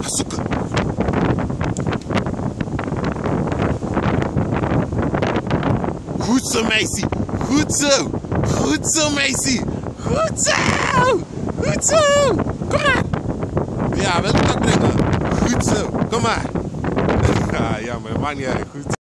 Ga zoeken. Goed zo, meisje. Goed zo. Goed zo, meisje. Goed zo. Goed zo. Kom maar. Ja, wel pak brengen. Goed zo. Kom maar. Ja, maar maakt niet uit. Goed.